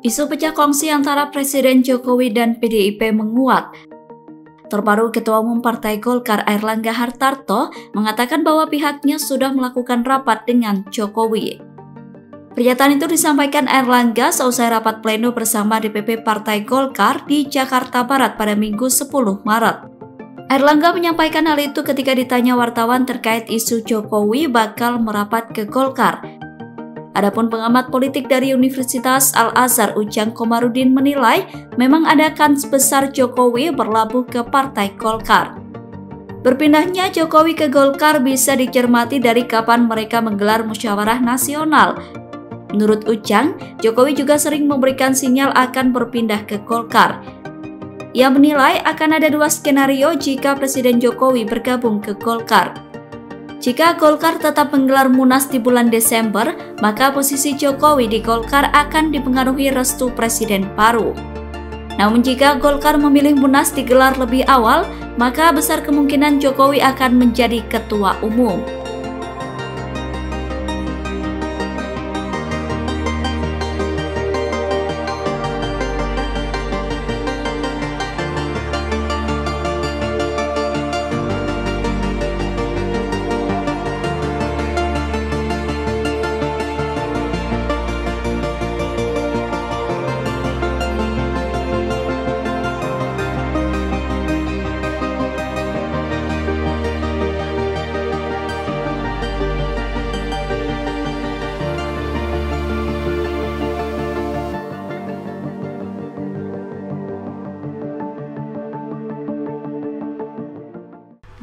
Isu pecah kongsi antara Presiden Jokowi dan PDIP menguat. Terbaru Ketua Umum Partai Golkar Airlangga Hartarto mengatakan bahwa pihaknya sudah melakukan rapat dengan Jokowi. Pernyataan itu disampaikan Airlangga seusai rapat pleno bersama DPP Partai Golkar di Jakarta Barat pada Minggu 10 Maret. Airlangga menyampaikan hal itu ketika ditanya wartawan terkait isu Jokowi bakal merapat ke Golkar. Adapun pengamat politik dari Universitas Al-Azhar Ujang Komarudin menilai memang ada kans besar Jokowi berlabuh ke Partai Golkar. Berpindahnya Jokowi ke Golkar bisa dicermati dari kapan mereka menggelar musyawarah nasional. Menurut Ujang, Jokowi juga sering memberikan sinyal akan berpindah ke Golkar. Ia menilai akan ada dua skenario jika Presiden Jokowi bergabung ke Golkar. Jika Golkar tetap menggelar Munas di bulan Desember, maka posisi Jokowi di Golkar akan dipengaruhi restu Presiden baru. Namun jika Golkar memilih Munas digelar lebih awal, maka besar kemungkinan Jokowi akan menjadi Ketua Umum.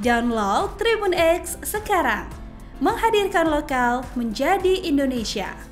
Download Tribun X sekarang, menghadirkan lokal menjadi Indonesia.